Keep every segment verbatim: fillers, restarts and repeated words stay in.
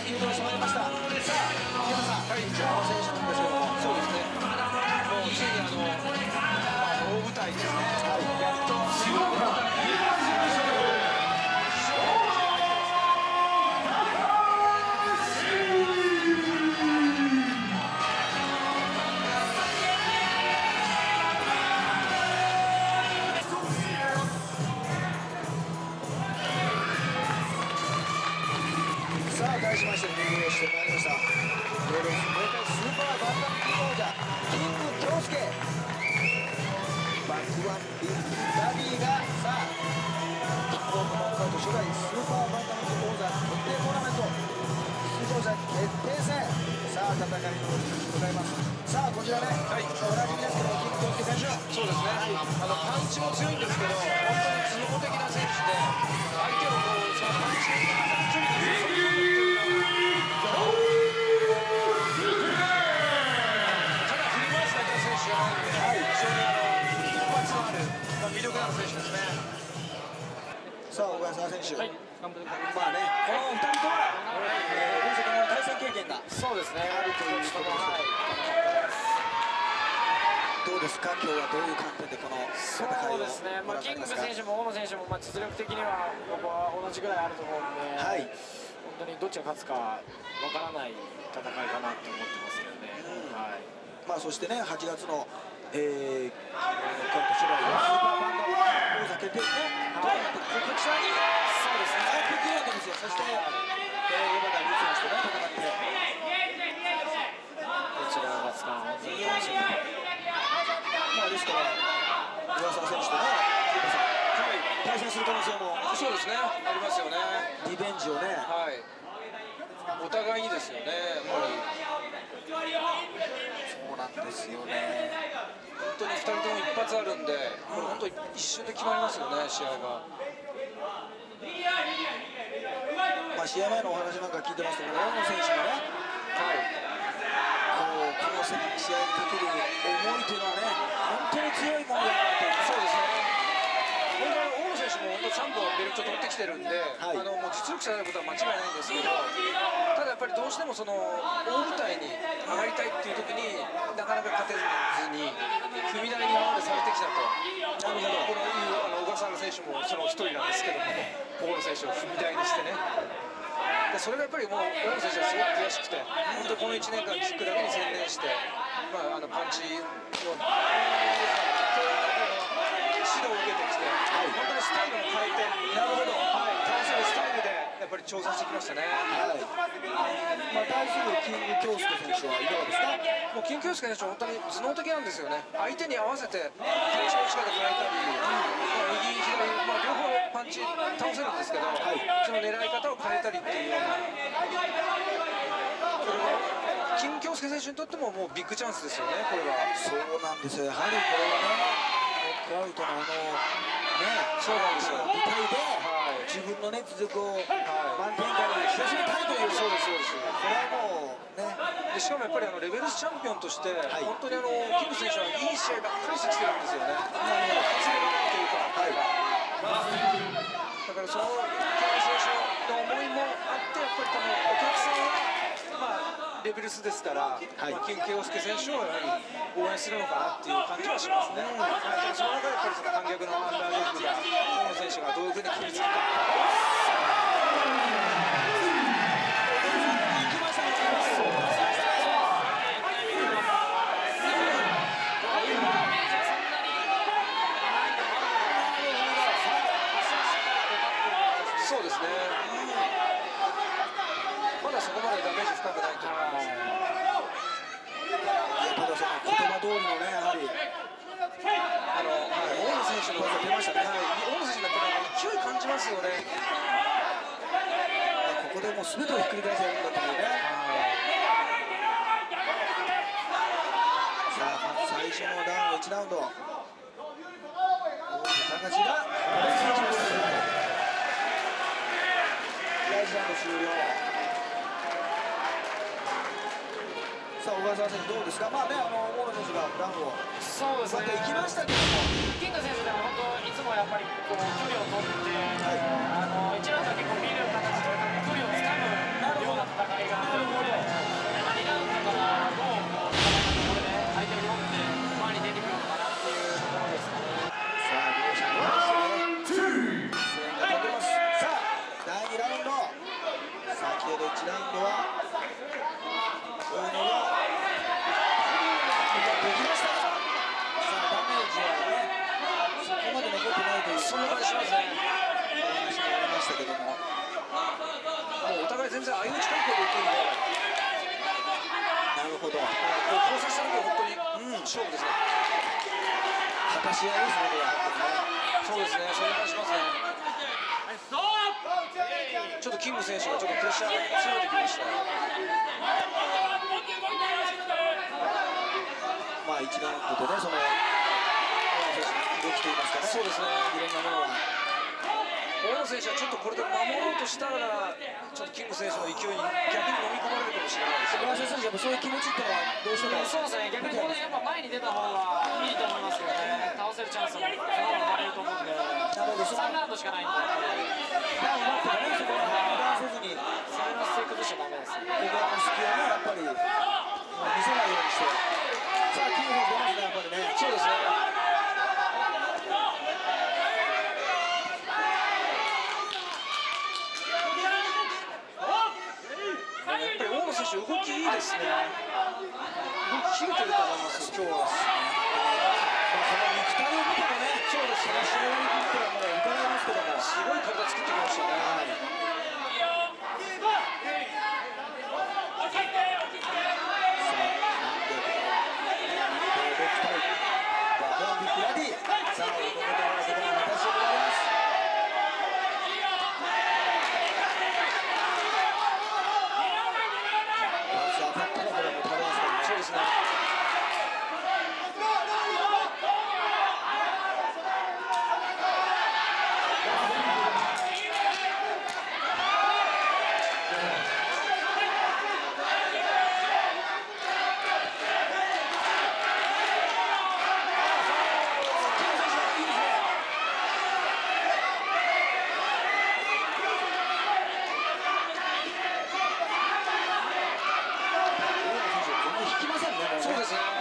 いうとに染まりました。さあ、池田さん、はい、じゃあ選手なんですけども、そうですね。もうついにあの、まあ、大舞台ですね。はい、やっと仕事が舞台に。題しまして入場してまいりました。スーパーバンタム級王者キング京介バックワンビッグダディがさあキングオブノックアウト初代スーパーバンタム級王座決定トーナメント出場者決定戦さあ戦いの向かいます。さあこちらね、はい、おなじみですけどキング京介選手そうですね、はい、あのパンチも強いんですけど本当に頭脳的な選手で相手をこうそのパンチ距離で魅力のある選手ですね。さあ小川沢選手、はい、まあねこのふたりとは大阪の対戦経験がそうですねあるということで、はい、どうですか今日はどういう観点でこの戦いをそうですね、まあ、キング選手も大野選手もまあ実力的には僕は同じぐらいあると思うんで、はい、本当にどっちが勝つかわからない戦いかなと思ってますよね。うん、はい、まあそしてねはちがつのえー、こちらスーパーバンダ王座決定ね、こちらにそうですね北京わけですよ。そして、えー、山田龍選手とね戦ってこちらが使う本当に楽しみ。まあですから上沢選手とね対戦する可能性もそうですねありますよね。リベンジをね、はい、お互いにですよねやっぱり。そうなんですよね。本当にふたりとも一発あるんで、これ本当に一瞬で決まりますよね、試合が。まあ試合前のお話なんか聞いてますと、大野選手がね、はい、こうこの試合にかける思いというのはね、本当に強いものだなと。そうですね。本当に大野選手も本当さんぼんベルト取ってきてるんで、はい、あのもう実力者であることは間違いないんですけど、ただやっぱりどうしてもその大舞台に上がりたいっていう時になかなか勝てずに踏み台に今までされてきたと。なるほど。このいうあの小笠原選手もその一人なんですけども、大野選手を踏み台にしてね。でそれがやっぱりもう大野選手はすごく悔しくて、本当このいちねんかんキックだけに専念して、まああのパンチの。指導を受けてきて、はい、本当にスタイルを変えて、なるほど、はい、倒せるスタイルでやっぱり挑戦してきましたね。はい。まあ対するキング京介選手はいかがですか。もうキング京介選手は本当に頭脳的なんですよね。相手に合わせてパンチの力で変えたり、うん、右左まあ両方パンチ倒せるんですけど、はい、その狙い方を変えたりっていうような。これはキング京介選手にとってももうビッグチャンスですよね。これは。そうなんですよ。やはりこれはね。アウトのあのね、そうなんですよ。舞台で、はい、自分のね実力を、はい、満点下に知らしめたいという。そうですそうです。これはもうね。でしかもやっぱりあのレベルスチャンピオンとして、はい、本当にあのキング選手はいい試合ばっかりしてきてるんですよね。活躍がないというか。はい。だからそのキング選手の思いもあってやっぱり多分お客さんは。まあ、レベルスですから、はい、キング京介選手をやはり応援するのかなっていう感じはしますね。はい、その中でやっぱりその観客のアンダードッグが大野選手がどういうふうに切りつけたか。そうですね。まだそこまでダメージ深くないと思います。ただその言葉通りのね、やはりあの、はい、大野選手の技出ましたね。はい、大野選手のやっぱり勢い感じますよね。ここでもう全てをひっくり返せるんだというね。さあまず最初のダウンいちラウンド。大野隆が第一ラウンド終了。さあ小川沢選手どうですか。まあねあの大野選手がダウンをそうですね行きましたけども、キング選手でも本当いつもやっぱりこう距離を取って、はい、あのいちラウンドは結構見る形で距離をつかむような戦戦いがあるので、にラウンドからどうこうこれで相手を読んで前に出てくるのかなっていうところですかね。 さあ両者の声援が飛んでます。さあだいにラウンド、先ほどいちラウンドは大野ができましたが、さあダメージはねそこまで残ってないというそんな感じしますね。 お話がありましたけども、 もうお互い全然相打ち関係でいくんで、 なるほど、 こう交差した時は本当に、うん、勝負ですね。 果たし合いですね、これはそうですね、そんな感じしますね。ちょっとキング選手がちょっとプレッシャー強めてきましたよ。 まあいちラウンドでね、その大野選手の動きといいますかね、 そうですね、 いろんなものは大野選手はちょっとこれで守ろうとしたら、ちょっとキング選手の勢いに逆に飲み込まれるかもしれないですよね。 小林選手、やっぱそういう気持ちっていうのはどうしてもそうですね、逆にこれやっぱ前に出た方がいいと思いますけどね、倒せるチャンスもその方が生まれると思うんで、さんラウンドしかないんで、 ダウン待ってもね、そこは油断せずに、 攻めの姿勢崩しちゃダメですね。 小川の隙をね、やっぱり見せないようにして、さあ、キング選手出ますね、やっぱりね。 そうですね。やっぱり大野選手、動きいいですね。動き切れてると思います、今日は。 まあ、この肉体を見てもね、 そうですね、 試合に行ってはもう伺いますけども、 すごい体作ってきましたね。そうですね。そうですね。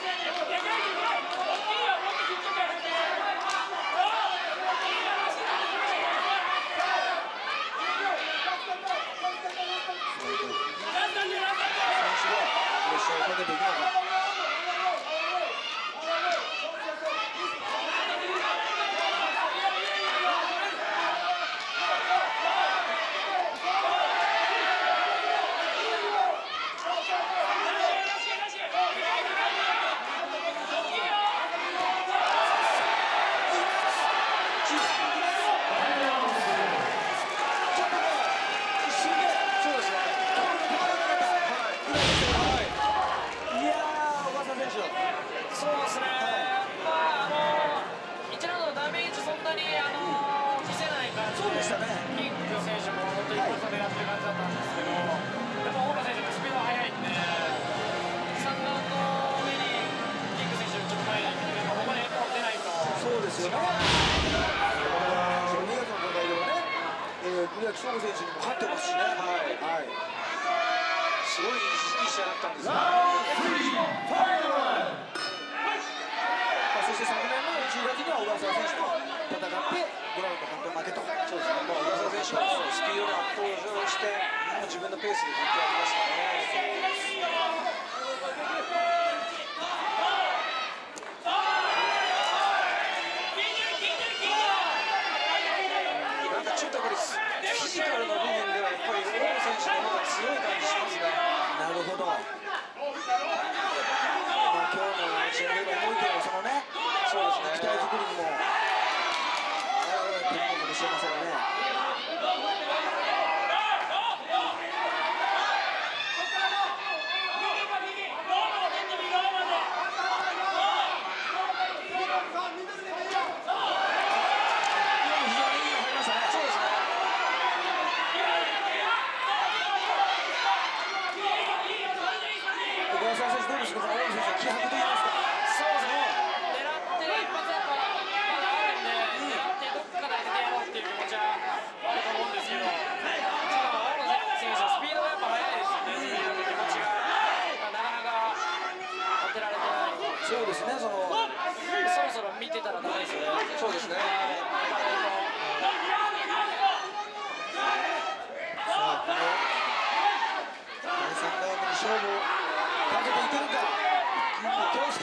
翔吾選手にも勝ってますしね。はい。はい。 すごいいい試合だったんですよ。まあそして昨年のじゅうがつには小笠原選手と戦ってグラウンド判定負けと。 そうですね。まあ小笠原選手はスピードで圧倒して、もう自分のペースでずっとやりましたね。なんかちょっとこれフィジカルの部分ではやっぱり大野選手の方が強い感じしますね。 なるほど。まあ今日の試合で思い出のそのね、 そうですね。 期待作りにも現れているのかもしれませんね。 しそうですね、そのそろそろ見てたらダメですよね。 そうですね。さあ、このだいさんラウンドに勝負をかけていけるか、金京介。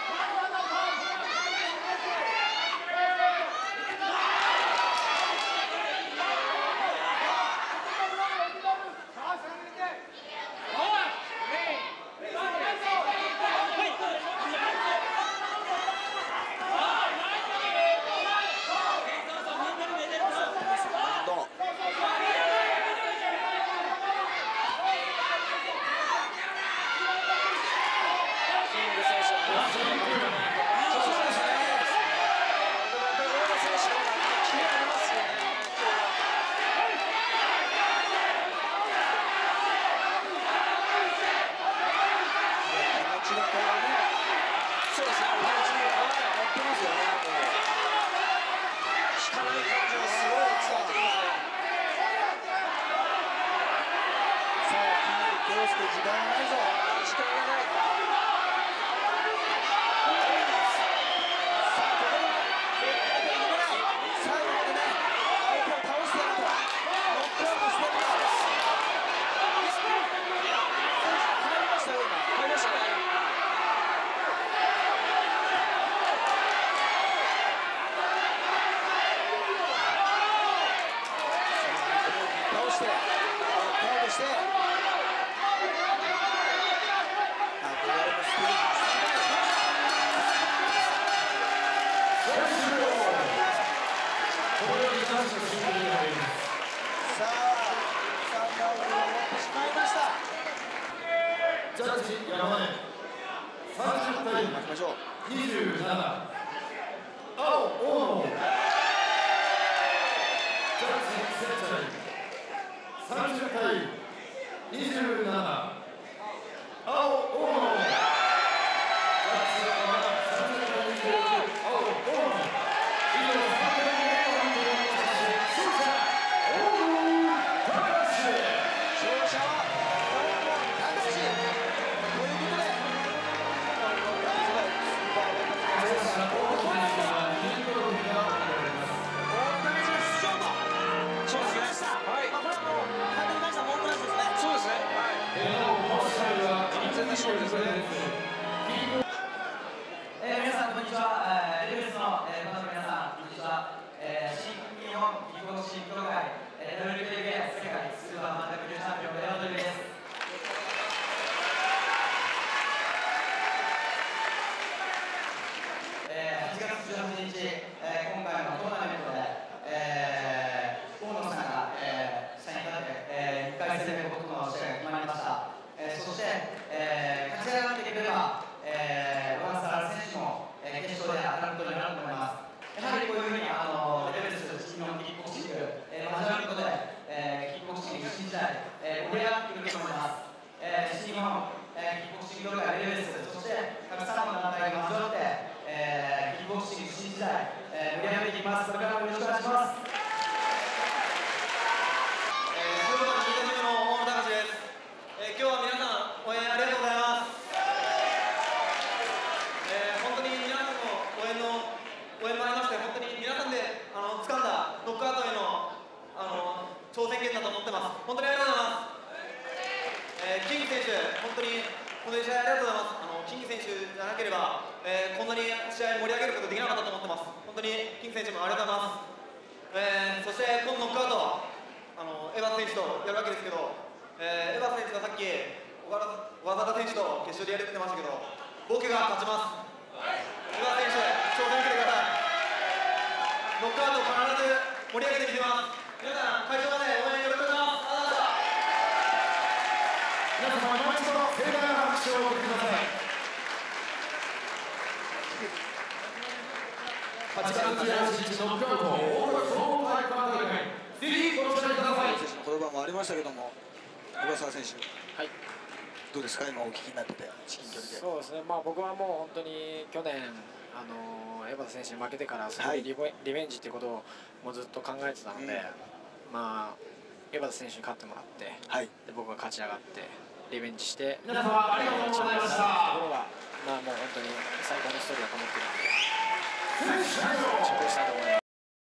選手に負けてからそれリベ、リベンジっていうことをもうずっと考えてたので、うん、まあ江端選手に勝ってもらって、はい、で僕が勝ち上がってリベンジして皆様ありがとうございましたところがまあもう本当に最高のストーリーを保ってるので、注目したいと思います。